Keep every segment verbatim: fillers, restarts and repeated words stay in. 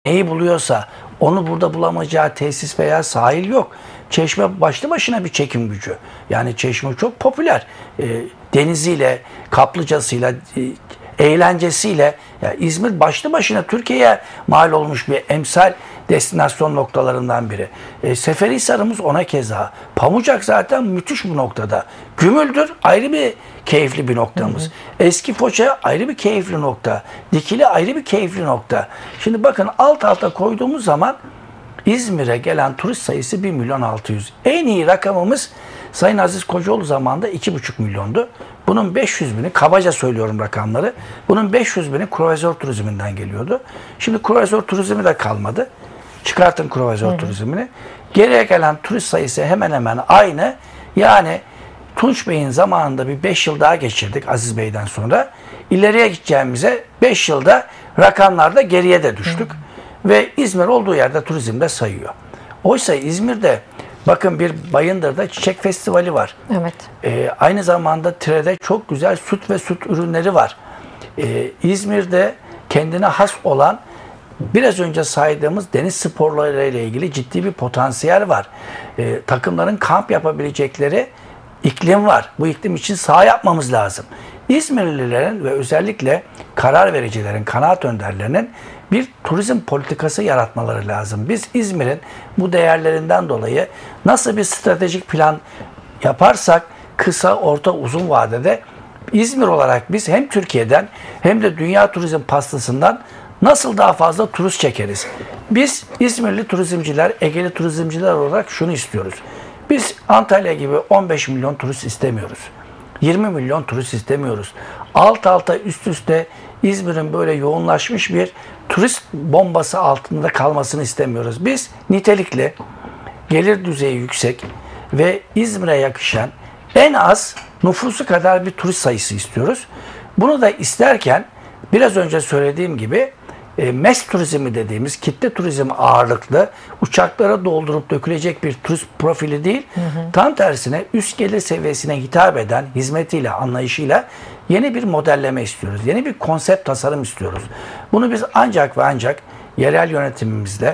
neyi buluyorsa onu burada bulamayacağı tesis veya sahil yok. Çeşme başlı başına bir çekim gücü. Yani Çeşme çok popüler. E, deniziyle, kaplıcasıyla, e, eğlencesiyle. Ya İzmir başlı başına Türkiye'ye mal olmuş bir emsal destinasyon noktalarından biri. E, Seferihisar'ımız ona keza. Pamucak zaten müthiş bu noktada. Gümüldür ayrı bir keyifli bir noktamız. Hı hı. Eski Foça ayrı bir keyifli nokta. Dikili ayrı bir keyifli nokta. Şimdi bakın alt alta koyduğumuz zaman İzmir'e gelen turist sayısı bir milyon altı yüz. En iyi rakamımız Sayın Aziz Kocaoğlu zamanında iki buçuk milyondu. Bunun beş yüz bini, kabaca söylüyorum rakamları, bunun beş yüz bini kruvazör turizminden geliyordu. Şimdi kruvazör turizmi de kalmadı. Çıkartın kruvazör turizmini. Geriye gelen turist sayısı hemen hemen aynı. Yani Tunç Bey'in zamanında bir beş yıl daha geçirdik Aziz Bey'den sonra. İleriye gideceğimize beş yılda rakamlarda geriye de düştük. Hı hı. Ve İzmir olduğu yerde turizmde sayıyor. Oysa İzmir'de bakın bir Bayındır'da Çiçek Festivali var. Evet. Ee, aynı zamanda Tire'de çok güzel süt ve süt ürünleri var. Ee, İzmir'de kendine has olan biraz önce saydığımız deniz sporları ile ilgili ciddi bir potansiyel var. Ee, takımların kamp yapabilecekleri iklim var. Bu iklim için saha yapmamız lazım. İzmirlilerin ve özellikle karar vericilerin, kanaat önderlerinin bir turizm politikası yaratmaları lazım. Biz İzmir'in bu değerlerinden dolayı nasıl bir stratejik plan yaparsak kısa, orta, uzun vadede İzmir olarak biz hem Türkiye'den hem de dünya turizm pastasından nasıl daha fazla turist çekeriz? Biz İzmirli turizmciler, Egeli turizmciler olarak şunu istiyoruz. Biz Antalya gibi on beş milyon turist istemiyoruz. yirmi milyon turist istemiyoruz. Alt alta üst üste İzmir'in böyle yoğunlaşmış bir turist bombası altında kalmasını istemiyoruz. Biz nitelikli, gelir düzeyi yüksek ve İzmir'e yakışan en az nüfusu kadar bir turist sayısı istiyoruz. Bunu da isterken biraz önce söylediğim gibi e, mes turizmi dediğimiz kitle turizmi ağırlıklı uçaklara doldurup dökülecek bir turist profili değil. Hı hı. Tam tersine üst gelir seviyesine hitap eden hizmetiyle, anlayışıyla yeni bir modelleme istiyoruz. Yeni bir konsept tasarım istiyoruz. Bunu biz ancak ve ancak yerel yönetimimizle,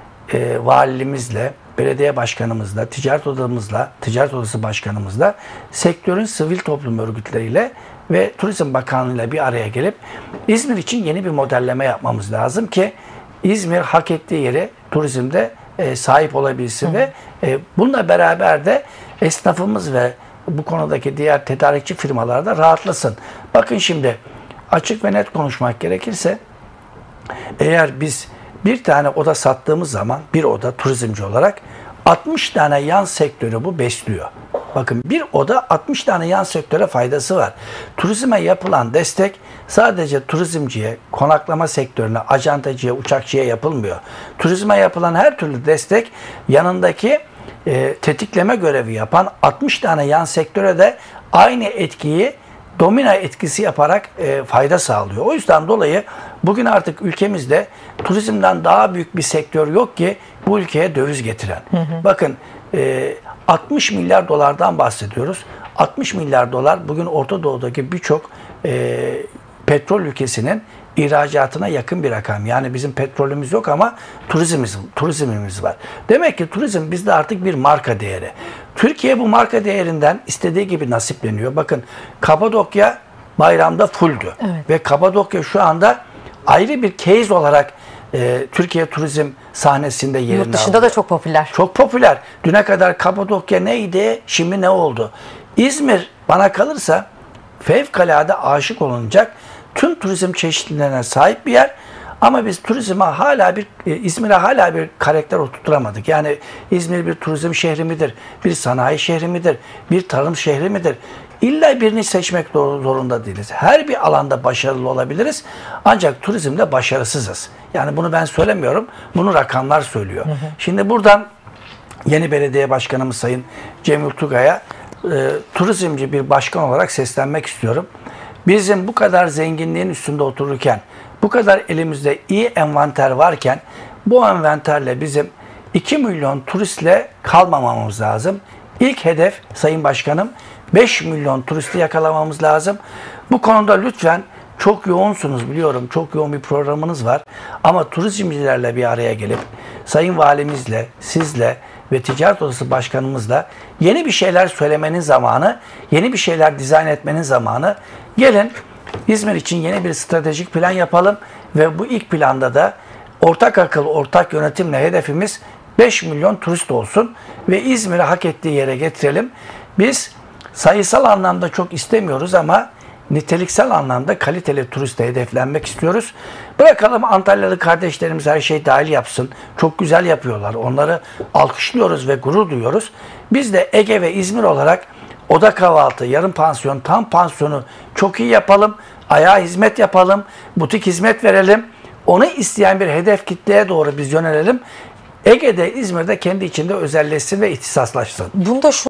e, valilimizle, belediye başkanımızla, ticaret odamızla, ticaret odası başkanımızla, sektörün sivil toplum örgütleriyle ve Turizm Bakanlığı'yla bir araya gelip İzmir için yeni bir modelleme yapmamız lazım ki İzmir hak ettiği yere turizmde e, sahip olabilsin. Hı. Ve e, bununla beraber de esnafımız ve bu konudaki diğer tedarikçi firmalar da rahatlasın. Bakın şimdi açık ve net konuşmak gerekirse eğer biz bir tane oda sattığımız zaman bir oda turizmci olarak altmış tane yan sektörü bu besliyor. Bakın bir oda altmış tane yan sektöre faydası var. Turizme yapılan destek sadece turizmciye, konaklama sektörüne, acentacıya, uçakçıya yapılmıyor. Turizme yapılan her türlü destek yanındaki e, tetikleme görevi yapan altmış tane yan sektöre de aynı etkiyi domino etkisi yaparak e, fayda sağlıyor. O yüzden dolayı bugün artık ülkemizde turizmden daha büyük bir sektör yok ki bu ülkeye döviz getiren. Hı hı. Bakın e, altmış milyar dolardan bahsediyoruz. altmış milyar dolar bugün Orta Doğu'daki birçok e, petrol ülkesinin ihracatına yakın bir rakam. Yani bizim petrolümüz yok ama turizmimiz, turizmimiz var. Demek ki turizm bizde artık bir marka değeri. Türkiye bu marka değerinden istediği gibi nasipleniyor. Bakın Kapadokya bayramda fulldü. Evet. Ve Kapadokya şu anda ayrı bir case olarak e, Türkiye turizm sahnesinde yerini aldı. Yurt dışında da çok popüler. Çok popüler. Düne kadar Kapadokya neydi, şimdi ne oldu? İzmir bana kalırsa fevkalade aşık olunacak tüm turizm çeşitliliğine sahip bir yer. Ama biz turizme hala bir, İzmir'e hala bir karakter oturtamadık. Yani İzmir bir turizm şehri midir? Bir sanayi şehri midir? Bir tarım şehri midir? İlla birini seçmek zorunda değiliz. Her bir alanda başarılı olabiliriz. Ancak turizmde başarısızız. Yani bunu ben söylemiyorum. Bunu rakamlar söylüyor. Hı hı. Şimdi buradan yeni belediye başkanımız Sayın Cemil Tugay'a e, turizmci bir başkan olarak seslenmek istiyorum. Bizim bu kadar zenginliğin üstünde otururken, bu kadar elimizde iyi envanter varken bu envanterle bizim iki milyon turistle kalmamamız lazım. İlk hedef Sayın Başkanım beş milyon turisti yakalamamız lazım. Bu konuda lütfen çok yoğunsunuz biliyorum. Çok yoğun bir programınız var. Ama turizmcilerle bir araya gelip Sayın Valimizle, sizle ve Ticaret Odası Başkanımızla yeni bir şeyler söylemenin zamanı, yeni bir şeyler dizayn etmenin zamanı. Gelin İzmir için yeni bir stratejik plan yapalım ve bu ilk planda da ortak akıl, ortak yönetimle hedefimiz beş milyon turist olsun ve İzmir'i hak ettiği yere getirelim. Biz sayısal anlamda çok istemiyoruz ama niteliksel anlamda kaliteli turiste hedeflenmek istiyoruz. Bırakalım Antalyalı kardeşlerimiz her şey dahil yapsın. Çok güzel yapıyorlar. Onları alkışlıyoruz ve gurur duyuyoruz. Biz de Ege ve İzmir olarak oda kahvaltı, yarım pansiyon, tam pansiyonu çok iyi yapalım. Ayağa hizmet yapalım. Butik hizmet verelim. Onu isteyen bir hedef kitleye doğru biz yönelelim. Ege'de, İzmir'de kendi içinde özelleşsin ve ihtisaslaşsın. Bunda şu